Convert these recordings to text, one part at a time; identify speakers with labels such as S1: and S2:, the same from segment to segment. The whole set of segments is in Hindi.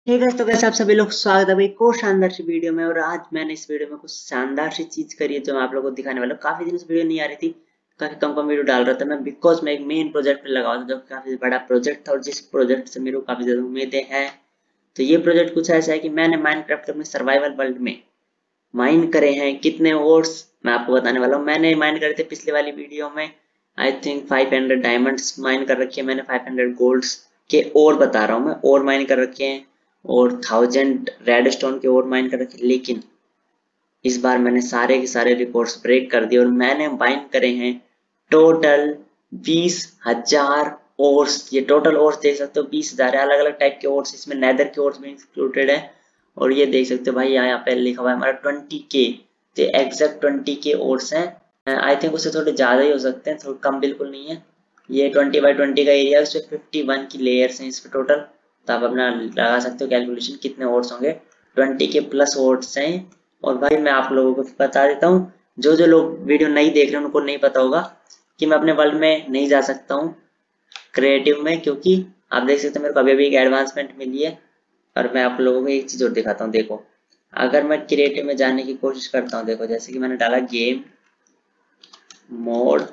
S1: हे गाइस, तो कैसे आप सभी लोग स्वागत है भाई को शानदार सी वीडियो में। और आज मैंने इस वीडियो में कुछ शानदार सी चीज करी है जो मैं आप लोगों को दिखाने वाला हूँ। काफी दिन से वीडियो नहीं आ रही थी, काफी कम कम वीडियो डाल रहा था मैं, बिकॉज मैं एक मेन प्रोजेक्ट पे लगा हुआ था जो काफी बड़ा प्रोजेक्ट था और जिस प्रोजेक्ट से मेरे को काफी ज्यादा उम्मीदें हैं। तो ये प्रोजेक्ट कुछ ऐसा है कि मैंने माइनक्राफ्ट अपने सर्वाइवल वर्ल्ड में माइन करे हैं कितने ओर्स मैं आपको बताने वाला हूँ। मैंने माइन करे थे पिछले वाली वीडियो में, आई थिंक 500 डायमंड्स माइन कर रखे हैं मैंने, 500 गोल्ड्स के और बता रहा हूँ मैं, और माइन कर रखे हैं, और 1000 रेड स्टोन के और माइन कर रखे। लेकिन इस बार मैंने सारे के सारे रिकॉर्ड्स ब्रेक कर दिए और मैंने माइन करे हैं टोटल 20,000 ओर्स। ये टोटल ओर्स देख सकते हो 20,000 है, अलग अलग टाइप के ओर्स, इसमें नेदर के ओर्स भी इंक्लूडेड है। और ये देख सकते हो भाई यहाँ पे लिखा हुआ है हमारा 20K, तो एग्जैक्ट 20K ओर्स हैं। आई थिंक उससे थोड़े ज्यादा ही हो सकते हैं, थोड़ा कम बिल्कुल नहीं है। ये 20 बाई 20 का एरिया है, उसमें 51 की लेयर्स हैं इस पे टोटल। तो आप अपना लगा सकते हो कैलकुलेशन कितने ओर्स होंगे, 20K प्लस ओर्स हैं। और भाई मैं आप लोगों को बता देता हूँ, जो जो लोग वीडियो नहीं देख रहे हैं उनको नहीं पता होगा कि मैं अपने वर्ल्ड में नहीं जा सकता हूँ क्रिएटिव में, क्योंकि आप देख सकते हैं मेरे को अभी अभी एक एडवांसमेंट मिली है। और मैं आप लोगों को एक चीज और दिखाता हूँ, देखो अगर मैं क्रिएटिव में जाने की कोशिश करता हूँ, देखो जैसे कि मैंने डाला गेम मोड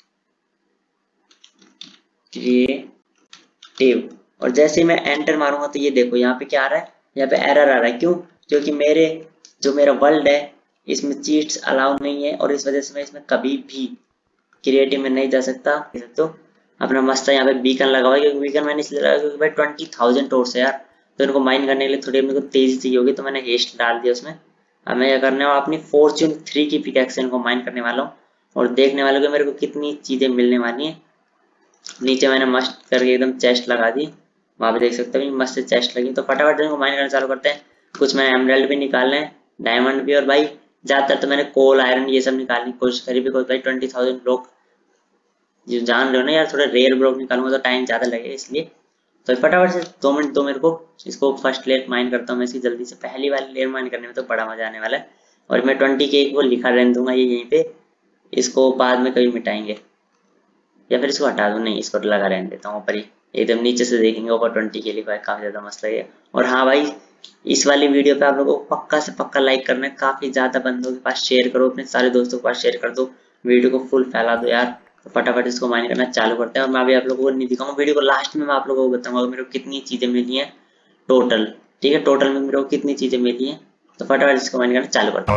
S1: क्रिएटिव, और जैसे ही मैं एंटर मारूंगा तो ये देखो यहाँ पे क्या आ रहा है, यहाँ पे एरर आ रहा है। क्यों? क्योंकि मेरा वर्ल्ड है इसमें चीट्स अलाउ नहीं है, और इस वजह से मैं इसमें कभी भी क्रिएटिव में नहीं जा सकता। तो अपना मस्त यहाँ पे बीकन लगा हुआ है, क्योंकि बीकन मैंने इसलिए लगाया क्योंकि भाई 20,000 टोर्स है यार, तो इनको माइन करने के लिए थोड़ी मेरे को तेजी चाहिए होगी, तो मैंने हेस्ट डाल दिया उसमें। अब मैं क्या करने वाला, अपनी फॉर्च्यून 3 की पिकैक्स इनको माइन करने वाला हूँ और देखने वालों को मेरे को कितनी चीजें मिलने वाली हैं। नीचे मैंने मस्त करके एकदम चेस्ट लगा दी, वहां पे देख सकते हो मस्त चेस्ट लगी। तो फटाफट इनको माइन करना चालू करते हैं। कुछ मैंने एमराल्ड भी निकालने हैं, डायमंड भी, और भाई ज्यादातर तो मैंने कोल आयरन ये सब निकालने की कोशिश करी, बिकॉज भाई 20,000 ब्लॉक जो जान रहे हो ना यार, थोड़ा रेयर ब्लॉक निकालूंगा तो टाइम ज्यादा लगेगा, इसलिए तो फटाफट से 2 मिनट दो मेरे को। इसको फर्स्ट लेयर माइन करता हूँ मैं इसकी जल्दी से, पहली वाली लेयर माइन करने में तो बड़ा मजा आने वाला है। और मैं 20K वो लिखा रहने दूंगा ये यहीं पे, इसको बाद में कभी मिटाएंगे, या फिर इसको हटा दूं, नहीं इसको लगा रहने देता हूँ ऊपर ही, एकदम नीचे से देखेंगे ऊपर 20K लिखा है, काफी ज्यादा मस्त लगेगा। और हाँ भाई, इस वाली वीडियो पे आप लोगों को पक्का से पक्का लाइक करना है, काफी ज्यादा बंदों के पास शेयर करो, अपने सारे दोस्तों के पास शेयर कर दो, वीडियो को फुल फैला दो यार। तो फटाफट इसको माइंड करना चालू करते हैं, और मैं अभी आप लोगों को नहीं दिखाऊंगा वीडियो को, लास्ट में मैं आप लोगों को बताऊंगा मेरे को कितनी चीजें मिली हैं टोटल। ठीक है, टोटल में मेरे को कितनी चीजें मिली हैं, तो फटाफट इसको माइंड करना चालू करते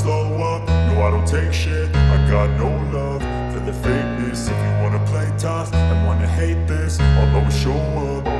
S1: हैं।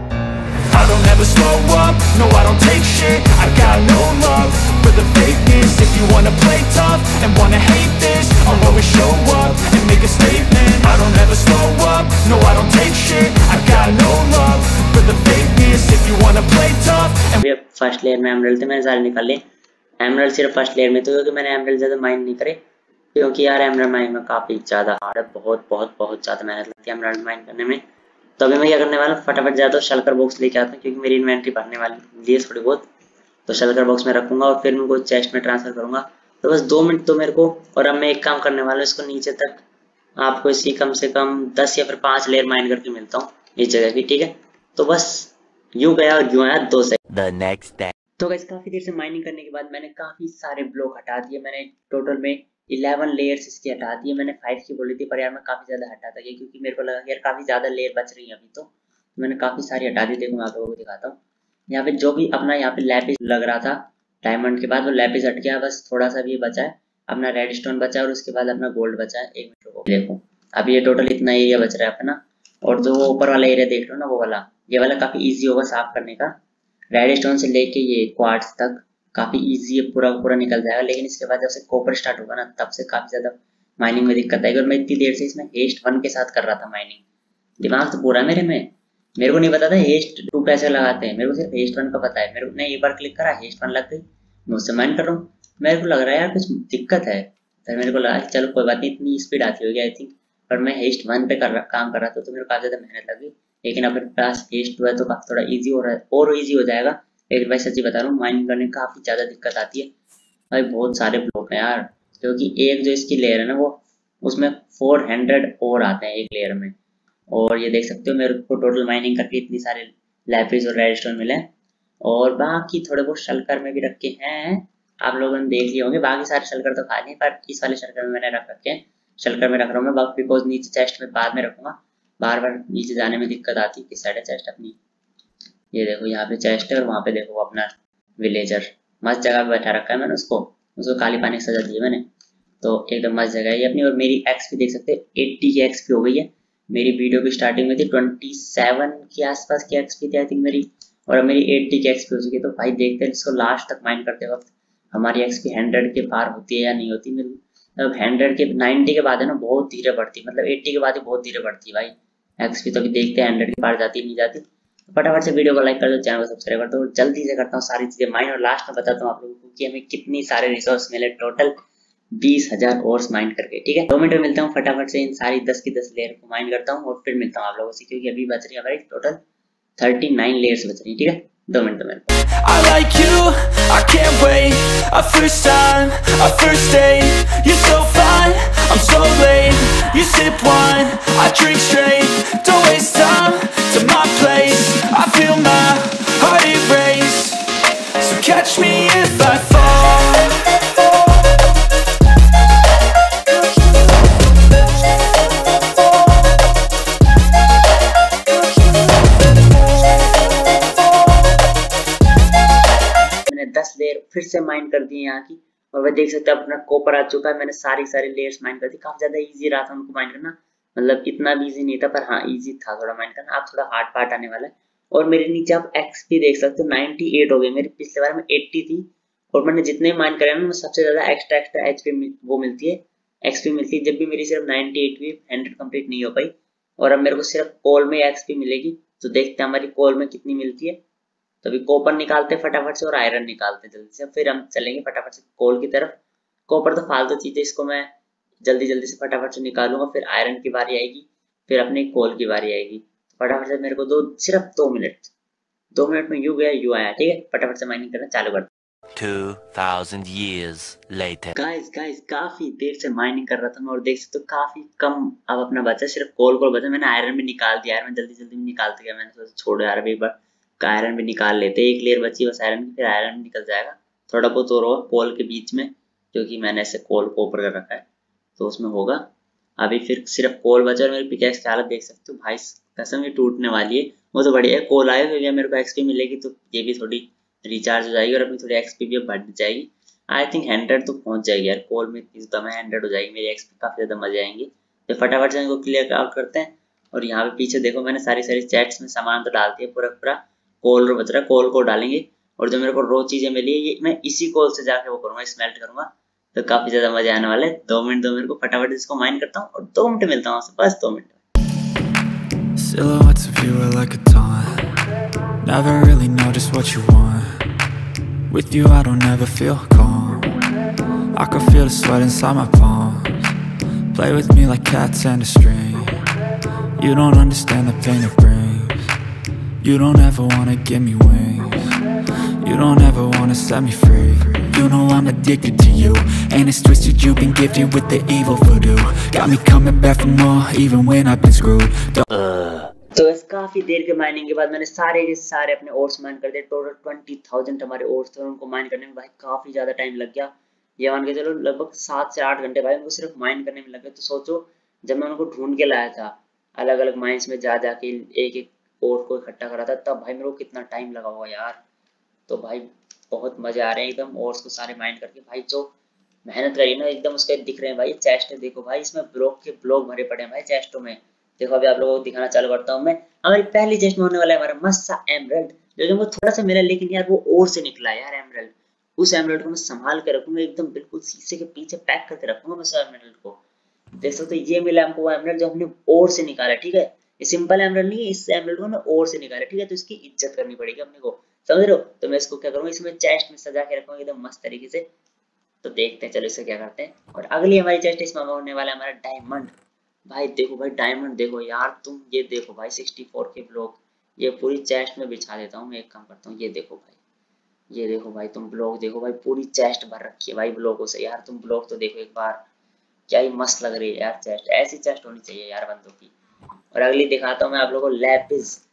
S2: I don't ever slow up, no I don't take shit. I got no love for the fakeness. If you wanna play tough and wanna hate this, I'll always show up and make a statement. I don't ever slow up, no I don't take shit. I got no love for the fakeness. If you wanna play tough and
S1: first layer में एमराल्ड थे मैंने सारे निकाल लिए। एमराल्ड सिर्फ फर्स्ट लेयर में तो, क्योंकि मैंने एमराल्ड ज्यादा माइन नहीं करे, क्योंकि यार एमराल्ड माइन में काफी ज्यादा हार्ड है, बहुत बहुत बहुत ज्यादा मेहनत लगती है एमराल्ड माइन करने में। तो अभी मैं क्या करने वाला हूँ, फटाफट जाता हूँ शल्कर बॉक्स लेके आता हूँ, क्योंकि मेरी इन्वेंट्री भरने वाली है थोड़ी बहुत, तो शल्कर बॉक्स में रखूंगा और फिर उनको चेस्ट में ट्रांसफर करूंगा। तो बस 2 मिनट तो मेरे को, और अब मैं एक काम करने वाला हूँ, इसको नीचे तक आपको इसकी कम से कम 10 या फिर 5 लेयर माइन करके मिलता हूँ इस जगह की। ठीक है, तो बस यूं गया और यूं आया 2 से।
S2: The next day.
S1: तो गाइस, काफी देर से माइनिंग करने के बाद मैंने काफी सारे ब्लॉक हटा दिए, मैंने टोटल में 11 लेयर्स इसकी हटा दिए। मैंने 5 की बोली थी, पर यार मैं काफी ज्यादा हटाता गया, क्योंकि मेरे को लगा कि यार काफी ज्यादा लेयर बच रही है अभी, तो मैंने काफी सारी हटा दी। देखो मैं आप लोगों को दिखाता हूँ, यहाँ पे जो भी अपना यहाँ पे लैपिस लग रहा था डायमंड के बाद, वो लैपिस हट गया, बस थोड़ा सा भी बचा है, अपना रेड स्टोन बचा है, और उसके बाद अपना गोल्ड बचा है। 1 मिनट को देखो, अब ये टोटल इतना एरिया बच रहा है अपना। और जो ऊपर वाला एरिया देख रहे हो ना, वो वाला, ये वाला काफी ईजी होगा साफ करने का, रेड स्टोन से लेके ये क्वार्ट्ज तक काफी इजी है, पूरा पूरा निकल जाएगा। लेकिन इसके बाद जब से कॉपर स्टार्ट होगा ना, तब से काफी ज्यादा माइनिंग में दिक्कत आएगी। और मैं इतनी देर से इसमें हेस्ट 1 के साथ कर रहा था माइनिंग, दिमाग तो पूरा मेरे में, मेरे को नहीं पता था हेस्ट 2 कैसे लगाते हैं, मेरे को सिर्फ हेस्ट 1 का पता है। मेरे को एक बार क्लिक करा, हेस्ट 1 लग गई, मुझसे माइन कर रहा हूँ, मेरे को लग रहा है यार कुछ दिक्कत है। फिर मेरे को लगा कि चलो कोई बात नहीं, इतनी स्पीड आती होगी आई थिंक, पर मैं हेस्ट 1 पे काम कर रहा था, तो मेरे को काफी ज्यादा मेहनत लगी। लेकिन अब मेरे पास हेस्ट 2 है तो काफी थोड़ा ईजी हो रहा है, और ईजी हो जाएगा। लेकिन भाई सच्ची बता रहा हूँ, माइनिंग करने में काफी ज्यादा दिक्कत आती है भाई, बहुत सारे ब्लॉक हैं यार, क्योंकि एक जो इसकी लेयर है ना, वो उसमें 400 और आते हैं एक लेयर में। और ये देख सकते हो मेरे को टोटल माइनिंग करके इतनी सारे लैपिस और रेडस्टोन मिले हैं। और बाकी थोड़े बहुत शलकर में भी रखे हैं, आप लोगों ने देख लिए होंगे। बाकी सारे शलकर तो खा लिए, पर इस वाले शलकर में मैंने रख रखे हैं। शलकर में रख रहा हूँ मैं बिकॉज नीचे चेस्ट में बाद में रखूंगा, बार बार नीचे जाने में दिक्कत आती है। किस साइड है चेस्ट अपनी, ये देखो यहाँ पे चेस्ट है, और वहाँ पे देखो अपना विलेजर मस्त जगह पे बैठा रखा है मैंने उसको काली पानी की सजा दी है मैंने, तो एकदम मस्त जगह है ये अपनी। और मेरी एक्सपी देख सकते हैं 80 की एक्सपी हो गई है। मेरी वीडियो की स्टार्टिंग में थी 27 के आसपास की एक्सपी थी आई थिंक मेरी, और अब मेरी 80 की एक्सपी हो चुकी है। तो भाई देखते हैं इसको लास्ट तक माइन करते वक्त हमारी एक्सपी 100 के पार होती है या नहीं होती। मेरी अब 100 के 90 के बाद है ना बहुत धीरे बढ़ती, मतलब 80 के बाद ही बहुत धीरे बढ़ती है भाई एक्सपी। तो अभी देखते हैं 100 के पार जाती नहीं जाती। फटाफट से वीडियो को लाइक कर दो, चैनल को सब्सक्राइब कर दो। जल्दी से करता हूँ सारी चीजें माइन, और लास्ट में बताता हूँ आप लोगों को कि हमें कितनी सारे रिसोर्स मिले टोटल 20,000 ओर्स माइन करके। ठीक है, 2 मिनट में मिलता हूँ। फटाफट से इन सारी 10 की 10 लेयर को माइन करता हूँ और फिर मिलता हूँ आप लोगों से, क्योंकि अभी बच रही है हमारी टोटल 39 लेयर्स बच रही है। ठीक है, 2 मिनट में।
S2: I like you, I can't wait. A first time, a first date. You're so fine, I'm so late. You sip wine, I drink straight. Don't waste time to my place. I feel my heart erase. So catch me if I fall.
S1: मैंने 10 लेयर फिर से माइन कर दी है यहाँ की, और वह देख सकते हैं अपना कॉपर आ चुका है। मैंने सारी लेयर्स माइन कर दी, काफी ज्यादा इजी रहा था उनको माइन करना, मतलब इतना भी इजी नहीं था, पर हाँ इजी था थोड़ा माइन करना। आप थोड़ा हार्ड पार्ट आने वाला है। और मेरे नीचे आप एक्सपी देख सकते हो 98 हो गई मेरी, पिछले बार में 80 थी। और मैंने जितने माइन करे ना सबसे ज्यादा एक्स्ट्रा एचपी वो मिलती है, एक्सपी मिलती है। जब भी मेरी सिर्फ 98 हुई, 100 कंप्लीट नहीं हो पाई, और अब मेरे को सिर्फ कोल में एक्सपी मिलेगी। तो देखते हैं हमारी कोल में कितनी मिलती है। तो अभी कॉपर निकालते फटाफट से और आयरन निकालते जल्दी से, फिर हम चलेंगे फटाफट से कोल की तरफ। कॉपर तो फालतू चीज है, इसको मैं जल्दी जल्दी से फटाफट से निकालूंगा, फिर आयरन की बारी आएगी, फिर अपनी कोल की बारी आएगी। फटाफट से मेरे को सिर्फ 2 मिनट में यू गया यू आया। ठीक है, फटाफट से माइनिंग करना चालू करते।
S2: 2000 years later.
S1: गाइस काफी देर से माइनिंग कर रहा था मैं, और देख सकते हो काफी कम अब अपना बचा, सिर्फ कोल बचा। मैंने आयरन भी निकाल दिया, आयरन जल्दी जल्दी में निकालते गया। मैंने सोचा छोड़ो यार अभी एक बार आयरन भी निकाल लेते, एक लेयर बची बस आयरन की, फिर आयरन भी निकल जाएगा। थोड़ा बहुत और होगा कोल के बीच में, क्योंकि मैंने ऐसे कोल को ऊपर कर रखा है तो उसमें होगा। अभी फिर सिर्फ कोल बचा, और मेरी पिकैक्स की हालत देख सकते हो भाई, कसम ये टूटने वाली है। वो तो बढ़िया है, कोल आए हुए मेरे को एक्सपी मिलेगी, तो ये भी थोड़ी रिचार्ज हो जाएगी, और अपनी थोड़ी एक्सपी भी बढ़ जाएगी। आई थिंक 100 तो पहुंच जाएगी यार, कोल में इस दम 100 हो जाएगी मेरी एक्सपी, काफी ज्यादा मजे आएंगे। तो फटाफट से इनको क्लियर आउट करते हैं। और यहाँ पे पीछे देखो मैंने सारी चैट्स में सामान तो डाल दिया, पूरा कोल रो बच रहा है, कोल को डालेंगे। और जो मेरे को रो चीजें मिली है ये मैं इसी कोल से जाके वो करूंगा, स्मेल्ट करूंगा, तो काफी ज्यादा मजा आने वाला है। 2 मिनट दो मेरे को, फटाफट इसको माइन करता हूँ और 2 मिनट मिलता हूँ, बस 2 minute.
S2: Silhouettes of you are like a taunt. Never really know just what you want. With you I don't ever feel calm. I can feel the sweat inside my palms. Play with me like cats and a string. You don't understand the pain it brings. You don't ever wanna give me wings. You don't ever wanna set me free. You know I'm addicted to you, and it's twisted, you've been gifted with the evil voodoo. Got me coming back for more, even when I've been screwed.
S1: तो बस काफी देर के माइनिंग के बाद मैंने सारे के सारे अपने ओर्स माइन कर दिए। टोटल 20,000 हमारे ओर्स थे, उनको माइन करने में भाई काफी ज्यादा टाइम लग गया। ये मान के चलो लगभग 7 से 8 घंटे भाई उनको सिर्फ माइन करने में लग गए। तो सोचो जब मैं उनको ढूंढ के लाया था अलग अलग माइंस में जा जाके एक एक ओर को इकट्ठा करा था, तब भाई मेरे को कितना टाइम लगा होगा यार। तो भाई बहुत मजे आ रहे हैं एकदम ओर्स को सारे माइन करके। भाई जो मेहनत करी ना एकदम उसके दिख रहे हैं भाई। चेस्ट देखो भाई, इसमें ब्लॉक के ब्लॉक भरे पड़े हैं भाई चेस्टों में। देखो अभी आप लोगों को दिखाना चालू करता हूँ मैं। हमारी पहली चेस्ट में होने वाला है हमारा मस्त सा एमरल्ड, जो कि हमको थोड़ा सा मिला, लेकिन यार वो और से निकला है यार एमरल्ड। उस एमरल्ड को मैं संभाल के रखूंगा, एकदम बिल्कुल शीशे के पीछे पैक करके रखूंगा मैं उस एमरल्ड को। देख सकते हो ये मिला हमको वो एमरल्ड जो हमने और से निकाला, ठीक है। ये सिंपल एमरल्ड नहीं है, इस एमरल्ड को हमने और से निकाला, ठीक है। तो इसकी इज्जत करनी पड़ेगी अपने को, समझ रहे हो। तो मैं इसको क्या करूंगा, इसमें चेस्ट में सजा के रखूंगा एकदम मस्त तरीके से। तो देखते हैं चलो इसे क्या करते हैं। और अगली हमारी चेस्ट इसमें होने वाला है हमारा डायमंड। भाई देखो भाई डायमंड देखो यार तुम, ये देखो भाई 64 के ब्लॉक, ये पूरी चेस्ट में बिछा देता हूँ मैं। एक काम करता हूँ, ये देखो भाई, ये देखो भाई तुम ब्लॉक देखो भाई, पूरी चेस्ट भर रखी है भाई ब्लॉकों से। यार तुम ब्लॉक तो देखो एक बार, क्या ही मस्त लग रही है यार चेस्ट। ऐसी चेस्ट होनी चाहिए यार बंदों की। और अगली दिखाता हूँ मैं आप लोगों को लैपिस।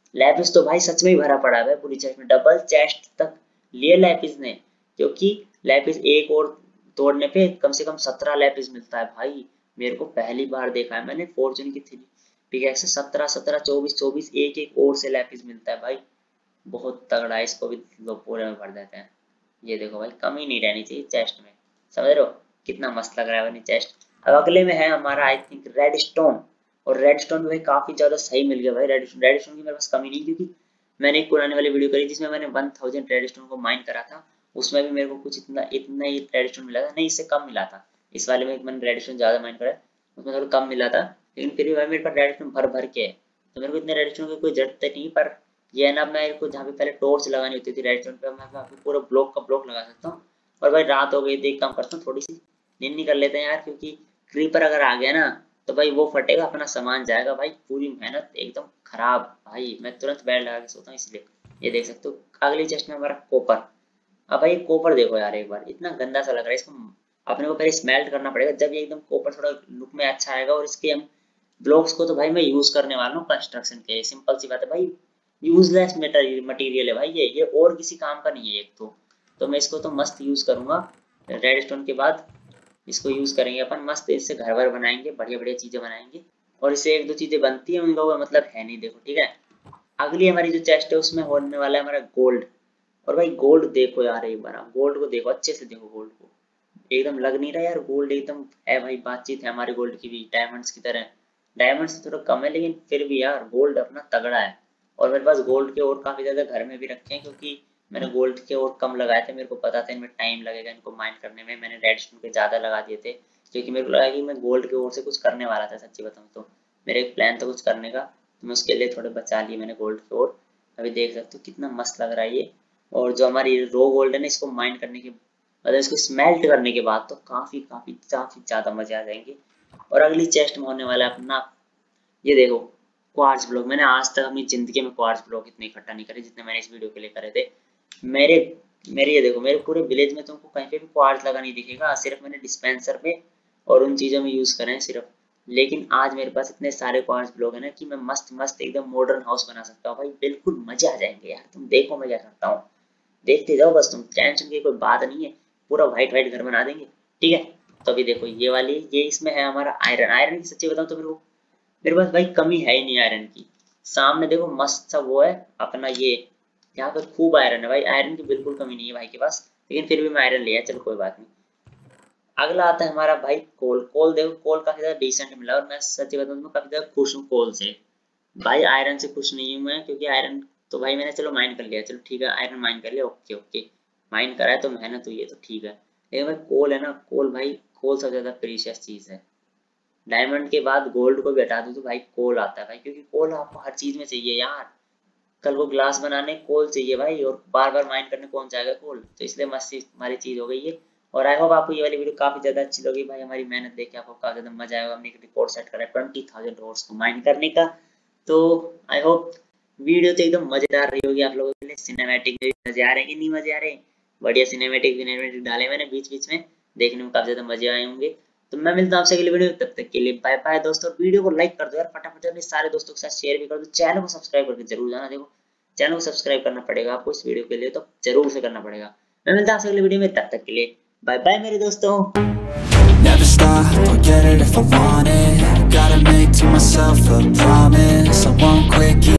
S1: लैपिस तो भाई सच में ही भरा पड़ा है पूरी चेस्ट में, डबल चेस्ट तक लिए लैपिस ने, क्योंकि लैपिस एक और तोड़ने पे कम से कम 17 लैपिस मिलता है भाई। मेरे को पहली बार देखा है मैंने फॉर्चून की 3 पिकैक्स से 17 17 24 24 एक एक और से लैपिस मिलता है भाई, बहुत तगड़ा है। इसको भी लोग पूरे में भर देते हैं। ये देखो भाई कमी नहीं रहनी चाहिए चेस्ट में, समझ रहे हो कितना मस्त लग रहा है बनी चेस्ट। अब अगले में है हमारा आई थिंक रेड स्टोन, और रेड स्टोन भी भाई काफी ज्यादा सही मिल गया भाई। रेड स्टोन की मेरे पास कमी नहीं, क्योंकि मैंने एक पुराने वाली वीडियो करी जिसमें मैंने 1000 रेड स्टोन को माइन करा था, उसमें भी मेरे को कुछ इतना इतना ही रेड स्टोन मिला था, नहीं इससे कम मिला था। इस वाले में मैंने रेड स्टोन ज्यादा माइन करा, उसमें थोड़ा कम मिला था, लेकिन फिर भी भाई मेरे पास रेड स्टोन भर भर के है, तो मेरे को इतने रेड स्टोन की कोई जरूरत नहीं। पर ये है ना, मेरे को जहाँ पे पहले टॉर्च लगानी होती थी रेड स्टोन पे, मैं वहाँ पे पूरा ब्लॉक का ब्लॉक लगा सकता हूँ। और भाई रात हो गई, देख काम करता हूँ, थोड़ी सी नींद कर लेते हैं यार, क्योंकि क्रीपर अगर आ गया ना तो भाई वो फटेगा, अपना सामान जाएगा भाई, पूरी मेहनत एकदम खराब भाई। मैं तुरंत बेड लगा के सोता हूँ इसलिए। ये देख सकते हो अगली चेस्ट में हमारा कॉपर। अब भाई कॉपर देखो यार, एक बार इतना गंदा सा लग रहा है, इसको अपने को पहले स्मेल्ट करना पड़ेगा, जब ये एकदम कॉपर थोड़ा लुक में अच्छा आएगा। और इसके हम ब्लॉक्स को तो भाई मैं यूज करने वाला हूँ कंस्ट्रक्शन के, सिंपल सी बात है भाई, यूजलेस मटेरियल है भाई ये और किसी काम का नहीं है एक तो मैं इसको तो मस्त यूज करूंगा। रेड स्टोन के बाद इसको यूज करेंगे अपन मस्त, इससे घर वर बनाएंगे, बढ़िया बढ़िया चीजें बनाएंगे, और इससे एक दो चीजें बनती है उनका वो मतलब है नहीं। देखो ठीक है, अगली हमारी जो चेस्ट है उसमें होने वाला है हमारा गोल्ड। और भाई गोल्ड देखो यार, एक बार गोल्ड को देखो, अच्छे से देखो गोल्ड को, एकदम लग नहीं रहा यार गोल्ड एकदम है भाई। बातचीत है हमारे गोल्ड की भी डायमंड्स की तरह, डायमंड्स से थोड़ा कम है लेकिन फिर भी यार गोल्ड अपना तगड़ा है। और मेरे पास गोल्ड के और काफी ज्यादा घर में भी रखे हैं, क्योंकि मैंने गोल्ड के और कम लगाए थे, मेरे को पता था इनमें टाइम लगेगा इनको माइन करने में। मैंने रेड स्टोन के ज्यादा लगा दिए थे, क्योंकि मेरे को लगा कि मैं गोल्ड के ओर से कुछ करने वाला था, सच्ची बताऊं तो मेरा एक प्लान था कुछ करने का, तो मैं उसके लिए थोड़े बचा लिए मैंने गोल्ड के ओर। अभी देख सकते हो कितना मस्त लग रहा है ये। और जो हमारी रो गोल्ड है ना, इसको माइन करने के मतलब इसको स्मेल्ट करने के बाद तो काफी काफी काफी ज्यादा मजे आ जाएंगे। और अगली चेस्ट में होने वाला है अपना, ये देखो क्वार्ट्ज ब्लॉक। मैंने आज तक अपनी जिंदगी में क्वार्ट्ज ब्लॉक इतने इकट्ठा नहीं करे जितने मैंने इस वीडियो के लिए करे थे। मेरे मेरे ये देखो, मेरे पूरे विलेज में तुमको कहीं पे भी क्वार्ट्ज लगा नहीं दिखेगा, सिर्फ मैंने डिस्पेंसर पे और उन चीजों में यूज करे हैं सिर्फ। लेकिन आज मेरे पास इतने सारे क्वार्ट्ज ब्लॉक है ना कि मैं मस्त मस्त एकदम मॉडर्न हाउस बना सकता हूँ भाई, बिल्कुल मजे आ जाएंगे यार। तुम देखो मैं क्या करता हूँ, देखते जाओ बस, तुम टेंशन की कोई बात नहीं है, पूरा व्हाइट व्हाइट घर बना देंगे ठीक है। तो अभी देखो ये वाली, ये इसमें है हमारा आयरन। आयरन की सच्ची बताऊं तो मेरे पास भाई कमी है ही नहीं आयरन की। सामने देखो मस्त सा वो है अपना, ये यहाँ पे खूब आयरन है भाई, आयरन की बिल्कुल कमी नहीं है भाई के पास, लेकिन फिर भी मैं आयरन लिया, चलो कोई बात नहीं। अगला आता है हमारा भाई कोल। कोल देखो, कोल काफी ज्यादा डिसेंट मिला, और मैं सच्ची बताऊं तो काफी ज्यादा खुश हूँ कोल से भाई। आयरन से खुश नहीं हूँ मैं, क्योंकि आयरन तो भाई मैंने चलो माइन कर लिया, चलो ठीक है आयरन माइन कर लिया, ओके ओके माइन करा है तो मेहनत हुई है तो ठीक है। लेकिन भाई कोल है ना, कोल भाई कोल सबसे ज्यादा प्रीशियस चीज है। डायमंड के बाद गोल्ड को भी हटा दो तो भाई कोल आता है भाई, क्योंकि कोल आपको हर चीज में चाहिए यार। कल को ग्लास बनाने कोल चाहिए भाई, और बार बार माइन करने कौन जाएगा कोल, तो इसलिए मस्त हमारी चीज हो गई है। और आई होप आपको ये वाली वीडियो काफी ज्यादा अच्छी लगी भाई, हमारी मेहनत देख के आपको काफी ज्यादा मजा आएगा। हमने एक रिकॉर्ड सेट करा है 20,000 हॉर्स को माइन करने का, तो आई होप वीडियो तो एकदम मजेदार रही होगी आप लोगों के लिए। सिनेमैटिक में मजे आ रहे हैं कि नहीं मजे आ रहे हैं, बढ़िया सिनेमैटिक डाले मैंने बीच बीच में, देखने में काफी ज्यादा मजे आए होंगे। तो मैं मिलता हूँ आपसे अगले वीडियो, तब तक के लिए बाय बाय दोस्तों। वीडियो को लाइक कर दो यार फटाफट, अपने सारे दोस्तों के साथ शेयर भी कर दो, चैनल को सब्सक्राइब करके जरूर जाना। देखो चैनल को सब्सक्राइब करना पड़ेगा आपको इस वीडियो के लिए, तो जरूर से करना पड़ेगा। मैं मिलता हूँ आपसे अगले वीडियो में, तब तक के लिए बाय बाय मेरे दोस्तों।
S2: Never stop, I'll get it if I want it. Gotta make to myself a promise, I won't quit.